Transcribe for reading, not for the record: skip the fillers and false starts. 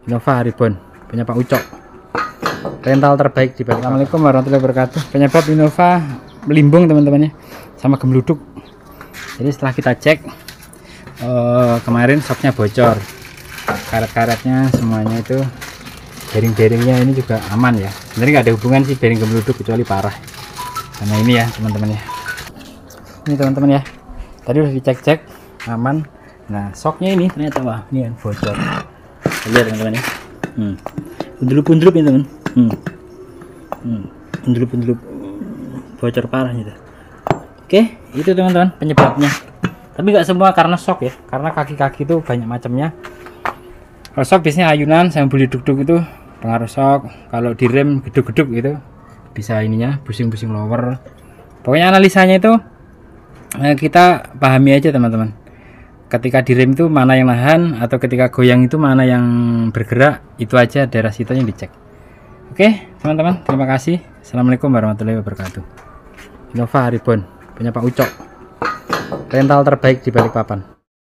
Innova Ribbon punya Pak Ucok, rental terbaik di Balikpapan. Assalamualaikum warahmatullahi wabarakatuh. Penyebab Innova melimbung teman-teman ya, sama gembluduk. Jadi setelah kita cek kemarin shocknya bocor, karet-karetnya semuanya itu, bearing-bearingnya ini juga aman ya. Sebenarnya nggak ada hubungan sih bearing gembluduk kecuali parah. Karena ini ya teman-teman ya, ini teman-teman ya, tadi udah dicek-cek aman. Nah shocknya ini ternyata wah ini yang bocor. Lihat teman-teman ya, pundelup-pundelup ini teman, pundelup-pundelup bocor parah gitu. Oke, itu teman-teman penyebabnya. Tapi nggak semua karena shock ya, karena kaki-kaki itu banyak macamnya. Kalau shock biasanya ayunan sama buli duk-duk itu pengaruh shock. Kalau di rem geduk-geduk gitu bisa ininya busing-busing lower. Pokoknya analisanya itu kita pahami aja teman-teman. Ketika di rem itu mana yang nahan, atau ketika goyang itu mana yang bergerak, itu aja daerah situ yang dicek. Oke teman-teman, terima kasih. Assalamualaikum warahmatullahi wabarakatuh. Innova Ribbon punya Pak Ucok, rental terbaik di Balikpapan.